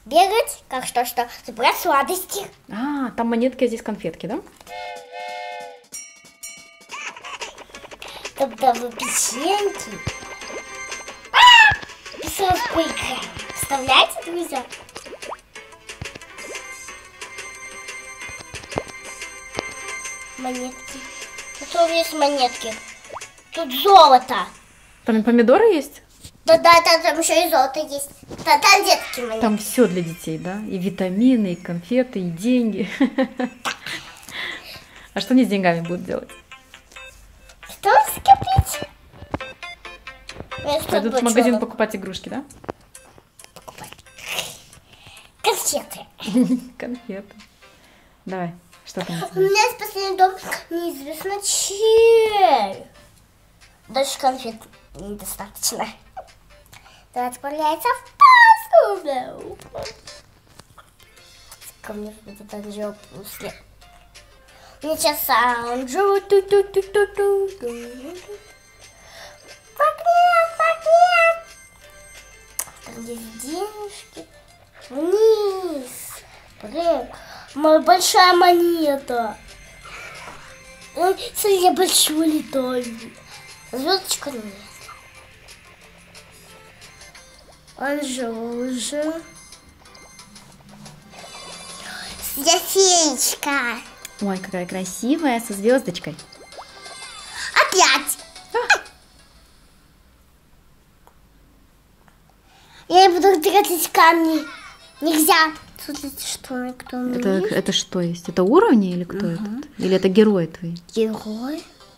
бегать, как что, забрать сладости. А, там монетки, а здесь конфетки, да? Тогда вы печеньки. Писалось поиграем. Вставляйте, друзья. Монетки. Тут есть монетки. Тут золото. Там и помидоры есть? Да, там еще и золото есть. Там детские монетки. Там все для детей, да? И витамины, и конфеты, и деньги. А что они с деньгами будут делать? Что скопить? Пойдут в магазин покупать игрушки, да? Конфеты. Конфеты. Давай, что там? У меня есть последний дом, неизвестно чей. Дальше конфет недостаточно. Давай отправляется в посуду. Ко мне что-то делал после. У меня сейчас саунджу. Пакет. Там есть денежки. Вниз. Блин, моя большая монета. Смотри, я большой летаю. Звездочка нет. Он же уже. Я феечка. Ой, какая красивая, со звездочкой. Опять. Я не буду тратить камни. Нельзя. Смотрите, что кто Это что есть? Это уровни или кто этот? Или это герои твои? Герой.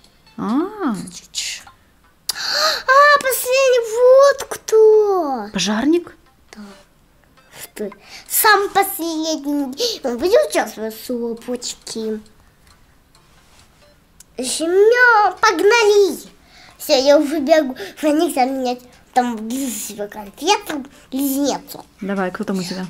Последний, вот кто. Пожарник? Да. Что? Сам последний. Он будет участвовать в сопочке. Жмем, погнали. Все, я уже бегу. Нельзя менять. Там себе конфету, близнецу. Давай, кто там у тебя?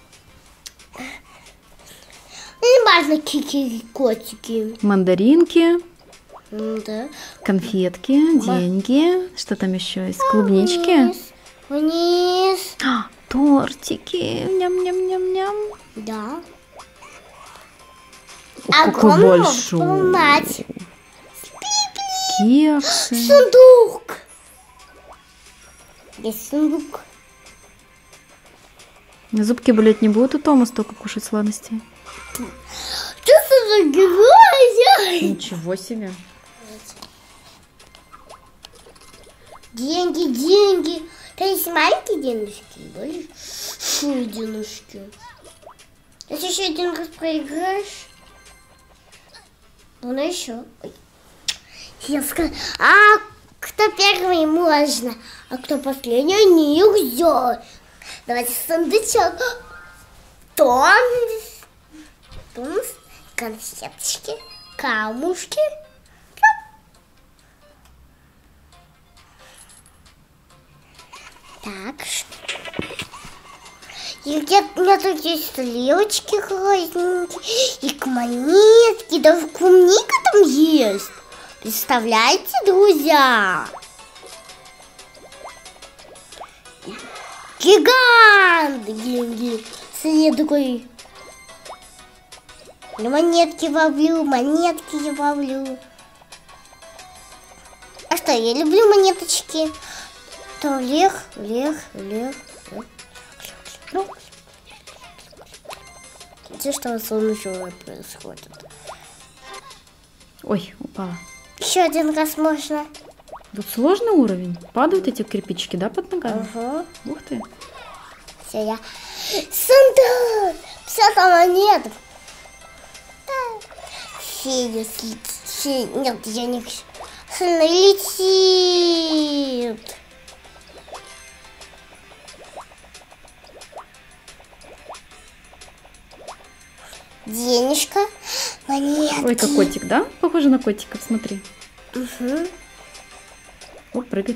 Не важно, какие котики. Мандаринки. Да. Конфетки, деньги. Что там еще есть? Клубнички. Вниз. Тортики. Ням-ням-ням-ням. Да. Какой большой. Полнать. Кексы. Сундук. Есть сундук. Зубки болеть не будут у Тома столько кушать сладостей? Что за герой? Ничего себе. Деньги. То есть маленькие денежки, большие денежки. Если еще один раз проиграешь, ну еще. Ой. Я скажу, кто первый можно, а кто последний нельзя. Давайте сундучок. Томс, конфеточки, камушки. Так. И где-то у меня тут есть сливочки красненькие, и монетки, даже клубника там есть. Представляете, друзья? Гигант! Деньги. Смотри, такой. Монетки ловлю. А что, я люблю монеточки. То вверх. Смотрите, что солнечное происходит. Ой, упала. Еще один раз можно. Тут сложный уровень. Падают эти кирпичики, да, под ногами? Угу. Ух ты. Все, я... Сундук! Все там нет. Фея слетит. Нет, я не... Она летит. Денежка. Монетки. Ой, как котик, да? Похоже на котиков, смотри. Угу. О, прыгай.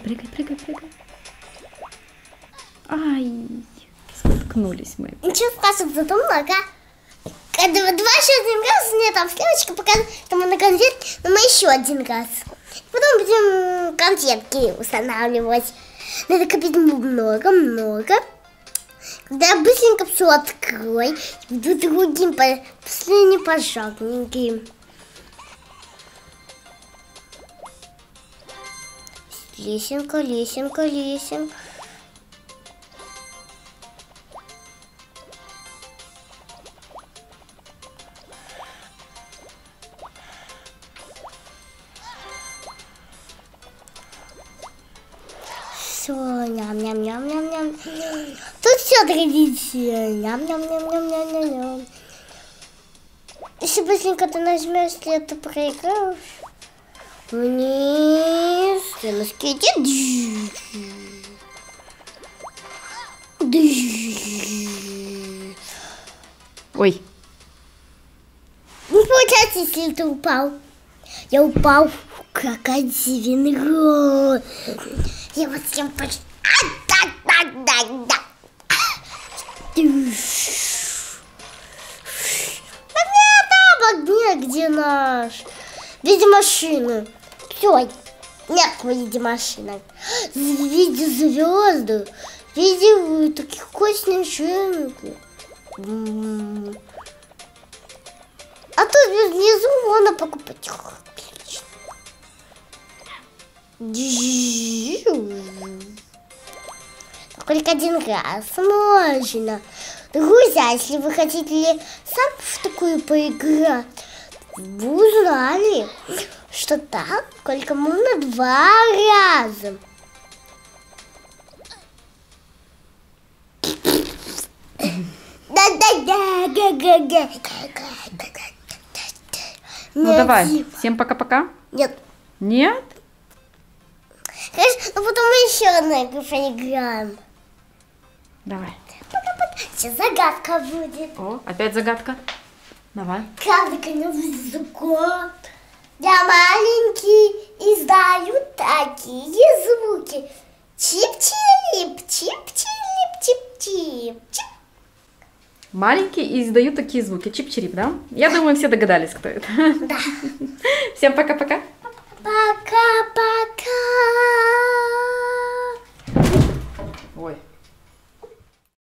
Ай, споткнулись мы. Ничего страшного, зато много. Когда два еще один раз, мне там сливочка показывает, что мы на конфетке, но мы еще один раз. Потом будем конфетки устанавливать. Надо копить много. Да, быстренько все открой. Буду другим, последним пожарненьким. Лесенка, лесенка, лесенка. Все, ням-ням-ням-ням-ням. Тут все традиция. Ням-ням-ням-ням-ням-ням. Если быстренько ты нажмешь, если это проиграешь. Вниз. Ты на скейте. Ой. Не получается, если ты упал. Я упал в крокодилиный рот. Я вот всем почти... Где наш? Виде машины. Все. Нет, виде машины. Виде звезды. Виде таких вкусных снежинки. А тут внизу можно покупать. Только один раз можно. Друзья, если вы хотите сам в такую поиграть, вы узнали, что так только можно 2 раза. Ну давай, всем пока-пока. Нет. Нет? Хорошо, ну потом мы еще одна игру поиграем. Давай. Сейчас загадка будет. О, опять загадка. Давай. Каждый высоко. Я маленький, издаю такие звуки. Чип-чип, чип-чип, чип-чип, чип. Маленький и издают такие звуки. Чип-чирип, да? Я думаю, все догадались, кто это. Да. Всем пока-пока. Пока.